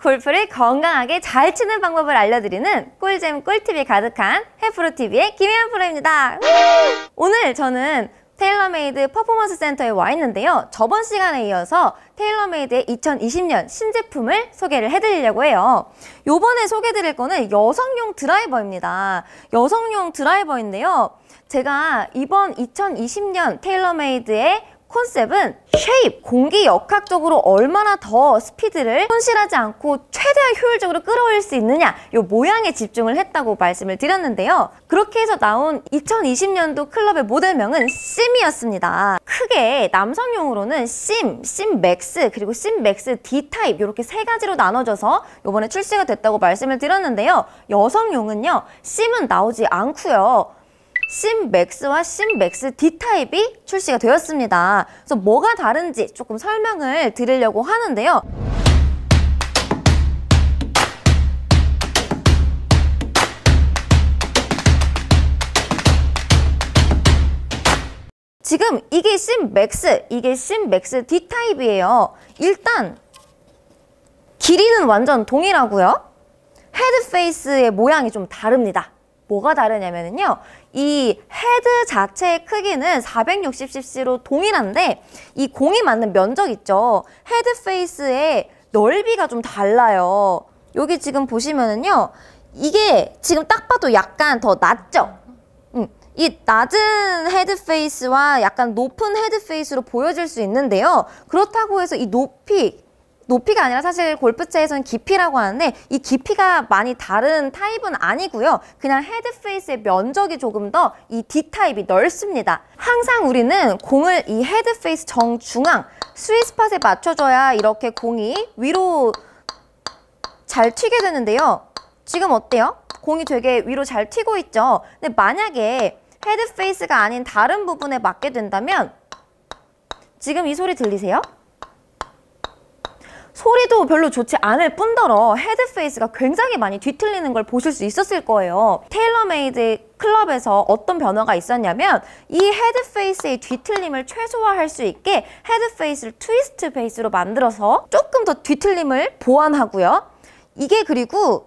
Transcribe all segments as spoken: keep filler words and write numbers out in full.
골프를 건강하게 잘 치는 방법을 알려드리는 꿀잼 꿀팁이 가득한 해프로티비의 김혜연 프로입니다. 오늘 저는 테일러메이드 퍼포먼스 센터에 와 있는데요. 저번 시간에 이어서 테일러메이드의 이천이십 년 신제품을 소개를 해드리려고 해요. 요번에 소개해드릴 거는 여성용 드라이버입니다. 여성용 드라이버인데요. 제가 이번 이천이십 년 테일러메이드의 컨셉은 쉐입, 공기 역학적으로 얼마나 더 스피드를 손실하지 않고 최대한 효율적으로 끌어올릴 수 있느냐 이 모양에 집중을 했다고 말씀을 드렸는데요. 그렇게 해서 나온 이천이십 년도 클럽의 모델명은 심이었습니다. 크게 남성용으로는 심, 심 맥스, 그리고 심 맥스 D 타입 이렇게 세 가지로 나눠져서 이번에 출시가 됐다고 말씀을 드렸는데요. 여성용은요, 심은 나오지 않고요. 심 맥스와 심 맥스 D 타입이 출시가 되었습니다. 그래서 뭐가 다른지 조금 설명을 드리려고 하는데요. 지금 이게 심 맥스, 이게 심 맥스 D 타입이에요. 일단 길이는 완전 동일하고요. 헤드 페이스의 모양이 좀 다릅니다. 뭐가 다르냐면요, 이 헤드 자체의 크기는 사백육십 씨씨로 동일한데 이 공이 맞는 면적 있죠. 헤드 페이스의 넓이가 좀 달라요. 여기 지금 보시면은요, 이게 지금 딱 봐도 약간 더 낮죠? 음, 이 낮은 헤드 페이스와 약간 높은 헤드 페이스로 보여질 수 있는데요. 그렇다고 해서 이 높이 높이가 아니라 사실 골프채에서는 깊이라고 하는데 이 깊이가 많이 다른 타입은 아니고요. 그냥 헤드 페이스의 면적이 조금 더 이 D 타입이 넓습니다. 항상 우리는 공을 이 헤드 페이스 정중앙 스윗 스팟에 맞춰줘야 이렇게 공이 위로 잘 튀게 되는데요. 지금 어때요? 공이 되게 위로 잘 튀고 있죠. 근데 만약에 헤드 페이스가 아닌 다른 부분에 맞게 된다면 지금 이 소리 들리세요? 소리도 별로 좋지 않을 뿐더러 헤드 페이스가 굉장히 많이 뒤틀리는 걸 보실 수 있었을 거예요. 테일러메이드 클럽에서 어떤 변화가 있었냐면 이 헤드 페이스의 뒤틀림을 최소화할 수 있게 헤드 페이스를 트위스트 베이스로 만들어서 조금 더 뒤틀림을 보완하고요. 이게 그리고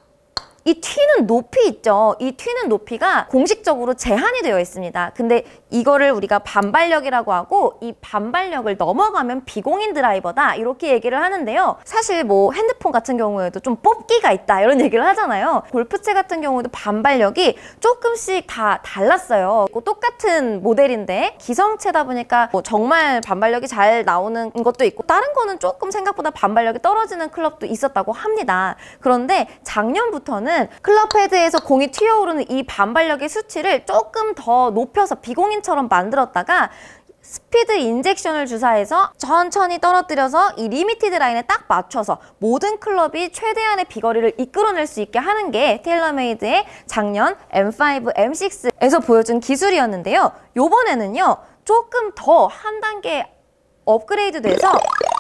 이 튀는 높이 있죠. 이 튀는 높이가 공식적으로 제한이 되어 있습니다. 근데 이거를 우리가 반발력이라고 하고 이 반발력을 넘어가면 비공인 드라이버다 이렇게 얘기를 하는데요. 사실 뭐 핸드폰 같은 경우에도 좀 뽑기가 있다 이런 얘기를 하잖아요. 골프채 같은 경우도 반발력이 조금씩 다 달랐어요. 똑같은 모델인데 기성채다 보니까 뭐 정말 반발력이 잘 나오는 것도 있고 다른 거는 조금 생각보다 반발력이 떨어지는 클럽도 있었다고 합니다. 그런데 작년부터는 클럽 헤드에서 공이 튀어오르는 이 반발력의 수치를 조금 더 높여서 비공인처럼 만들었다가 스피드 인젝션을 주사해서 천천히 떨어뜨려서 이 리미티드 라인에 딱 맞춰서 모든 클럽이 최대한의 비거리를 이끌어낼 수 있게 하는 게 테일러메이드의 작년 엠 파이브, 엠 식스에서 보여준 기술이었는데요. 요번에는요, 조금 더 한 단계 업그레이드 돼서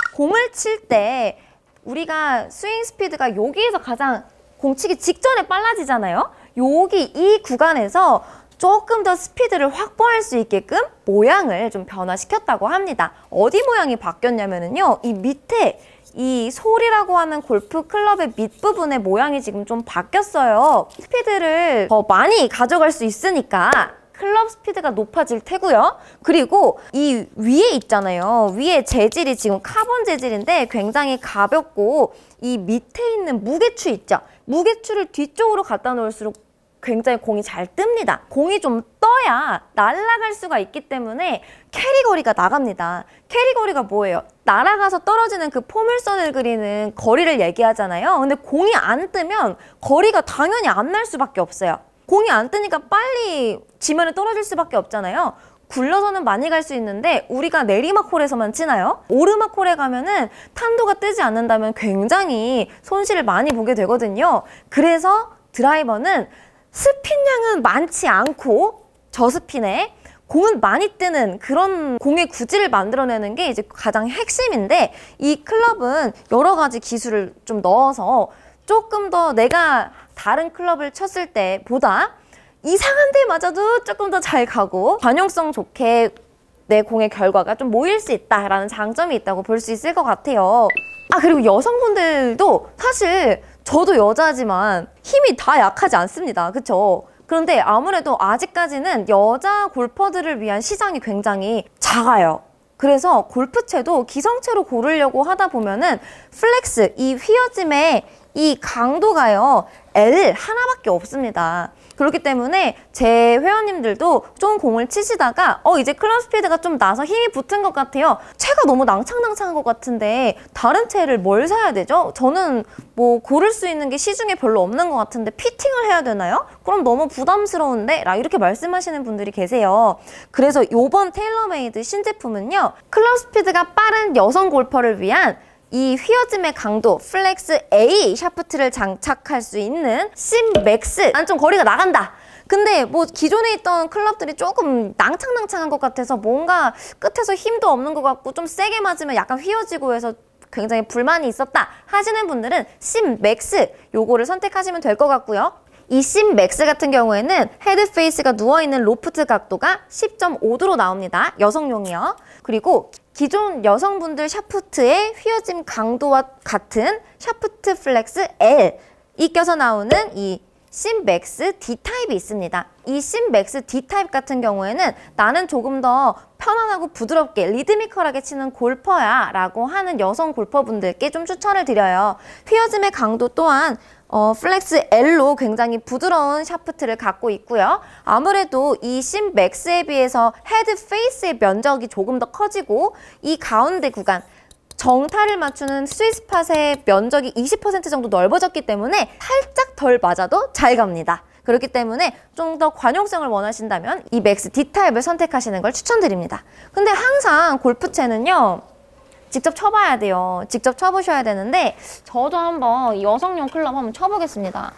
공을 칠 때 우리가 스윙 스피드가 여기에서 가장 공치기 직전에 빨라지잖아요. 여기 이 구간에서 조금 더 스피드를 확보할 수 있게끔 모양을 좀 변화시켰다고 합니다. 어디 모양이 바뀌었냐면요, 이 밑에 이 솔이라고 하는 골프 클럽의 밑부분의 모양이 지금 좀 바뀌었어요. 스피드를 더 많이 가져갈 수 있으니까 클럽 스피드가 높아질 테고요. 그리고 이 위에 있잖아요. 위에 재질이 지금 카본 재질인데 굉장히 가볍고 이 밑에 있는 무게추 있죠. 무게추를 뒤쪽으로 갖다 놓을수록 굉장히 공이 잘 뜹니다. 공이 좀 떠야 날아갈 수가 있기 때문에 캐리 거리가 나갑니다. 캐리 거리가 뭐예요? 날아가서 떨어지는 그 포물선을 그리는 거리를 얘기하잖아요. 근데 공이 안 뜨면 거리가 당연히 안 날 수밖에 없어요. 공이 안 뜨니까 빨리 지면에 떨어질 수밖에 없잖아요. 굴러서는 많이 갈 수 있는데 우리가 내리막 홀에서만 치나요? 오르막 홀에 가면은 탄도가 뜨지 않는다면 굉장히 손실을 많이 보게 되거든요. 그래서 드라이버는 스핀량은 많지 않고 저스핀에 공은 많이 뜨는 그런 공의 구질을 만들어내는 게 이제 가장 핵심인데, 이 클럽은 여러 가지 기술을 좀 넣어서 조금 더 내가 다른 클럽을 쳤을 때보다 이상한 데 맞아도 조금 더 잘 가고 관용성 좋게 내 공의 결과가 좀 모일 수 있다라는 장점이 있다고 볼 수 있을 것 같아요. 아, 그리고 여성분들도 사실 저도 여자지만 힘이 다 약하지 않습니다. 그쵸? 그런데 아무래도 아직까지는 여자 골퍼들을 위한 시장이 굉장히 작아요. 그래서 골프채도 기성채로 고르려고 하다 보면은 플렉스, 이 휘어짐의 이 강도가요, L 하나밖에 없습니다. 그렇기 때문에 제 회원님들도 좀 공을 치시다가 어 이제 클럽 스피드가 좀 나서 힘이 붙은 것 같아요. 채가 너무 낭창낭창한 것 같은데 다른 채를 뭘 사야 되죠? 저는 뭐 고를 수 있는 게 시중에 별로 없는 것 같은데 피팅을 해야 되나요? 그럼 너무 부담스러운데? 라 이렇게 말씀하시는 분들이 계세요. 그래서 이번 테일러메이드 신제품은요, 클럽 스피드가 빠른 여성 골퍼를 위한 이 휘어짐의 강도 플렉스 A 샤프트를 장착할 수 있는 심맥스. 난 좀 거리가 나간다. 근데 뭐 기존에 있던 클럽들이 조금 낭창낭창한 것 같아서 뭔가 끝에서 힘도 없는 것 같고 좀 세게 맞으면 약간 휘어지고 해서 굉장히 불만이 있었다 하시는 분들은 심맥스 요거를 선택하시면 될 것 같고요. 이 심맥스 같은 경우에는 헤드 페이스가 누워있는 로프트 각도가 십 점 오 도로 나옵니다. 여성용이요. 그리고 기존 여성분들 샤프트의 휘어짐 강도와 같은 샤프트 플렉스 L이 껴서 나오는 이 심맥스 D 타입이 있습니다. 이 심맥스 D 타입 같은 경우에는 나는 조금 더 편안하고 부드럽게 리드미컬하게 치는 골퍼야 라고 하는 여성 골퍼분들께 좀 추천을 드려요. 휘어짐의 강도 또한 어, 플렉스 L로 굉장히 부드러운 샤프트를 갖고 있고요. 아무래도 이 심맥스에 비해서 헤드 페이스의 면적이 조금 더 커지고 이 가운데 구간 정타를 맞추는 스윗스팟의 면적이 이십 퍼센트 정도 넓어졌기 때문에 살짝 덜 맞아도 잘 갑니다. 그렇기 때문에 좀 더 관용성을 원하신다면 이 맥스 D 타입을 선택하시는 걸 추천드립니다. 근데 항상 골프채는요, 직접 쳐봐야 돼요. 직접 쳐보셔야 되는데 저도 한번 여성용 클럽 한번 쳐보겠습니다.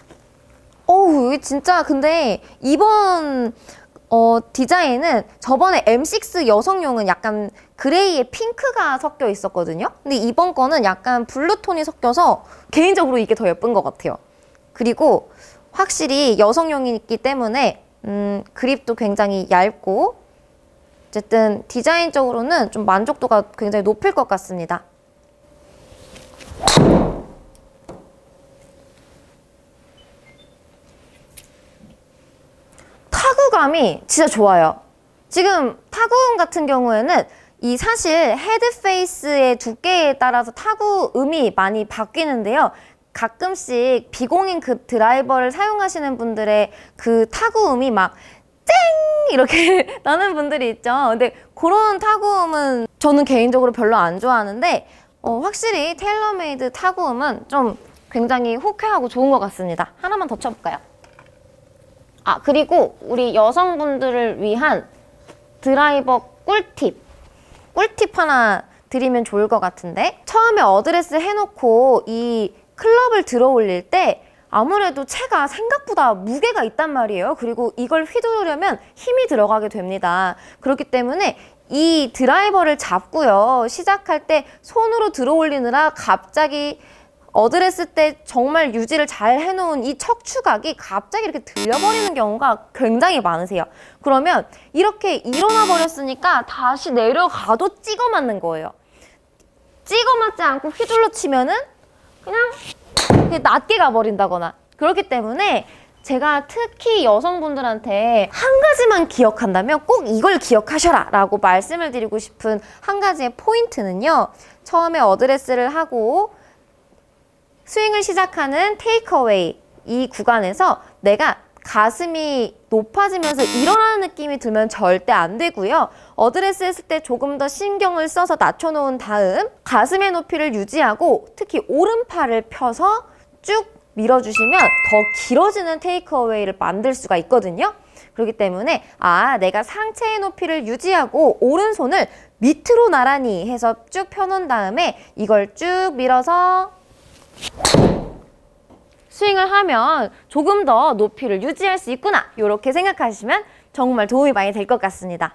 어우, 진짜 근데 이번 어, 디자인은 저번에 엠 식스 여성용은 약간 그레이에 핑크가 섞여 있었거든요. 근데 이번 거는 약간 블루톤이 섞여서 개인적으로 이게 더 예쁜 것 같아요. 그리고 확실히 여성용이기 때문에 음, 그립도 굉장히 얇고 어쨌든 디자인적으로는 좀 만족도가 굉장히 높을 것 같습니다. 타구감이 진짜 좋아요. 지금 타구음 같은 경우에는 이 사실 헤드 페이스의 두께에 따라서 타구음이 많이 바뀌는데요. 가끔씩 비공인 그 드라이버를 사용하시는 분들의 그 타구음이 막 쨍! 이렇게 나는 분들이 있죠. 근데 그런 타구음은 저는 개인적으로 별로 안 좋아하는데 어, 확실히 테일러메이드 타구음은 좀 굉장히 호쾌하고 좋은 것 같습니다. 하나만 더 쳐볼까요? 아, 그리고 우리 여성분들을 위한 드라이버 꿀팁 꿀팁 하나 드리면 좋을 것 같은데, 처음에 어드레스 해놓고 이 클럽을 들어 올릴 때 아무래도 채가 생각보다 무게가 있단 말이에요. 그리고 이걸 휘두르려면 힘이 들어가게 됩니다. 그렇기 때문에 이 드라이버를 잡고요, 시작할 때 손으로 들어 올리느라 갑자기 어드레스 때 정말 유지를 잘 해놓은 이 척추각이 갑자기 이렇게 들려버리는 경우가 굉장히 많으세요. 그러면 이렇게 일어나 버렸으니까 다시 내려가도 찍어 맞는 거예요. 찍어 맞지 않고 휘둘러 치면은 그냥 낮게 가버린다거나. 그렇기 때문에 제가 특히 여성분들한테 한 가지만 기억한다면 꼭 이걸 기억하셔라 라고 말씀을 드리고 싶은 한 가지의 포인트는요, 처음에 어드레스를 하고 스윙을 시작하는 테이크어웨이 이 구간에서 내가 가슴이 높아지면서 일어나는 느낌이 들면 절대 안 되고요. 어드레스 했을 때 조금 더 신경을 써서 낮춰놓은 다음 가슴의 높이를 유지하고 특히 오른팔을 펴서 쭉 밀어주시면 더 길어지는 테이크어웨이를 만들 수가 있거든요. 그렇기 때문에 아, 내가 상체의 높이를 유지하고 오른손을 밑으로 나란히 해서 쭉 펴놓은 다음에 이걸 쭉 밀어서 스윙을 하면 조금 더 높이를 유지할 수 있구나, 이렇게 생각하시면 정말 도움이 많이 될 것 같습니다.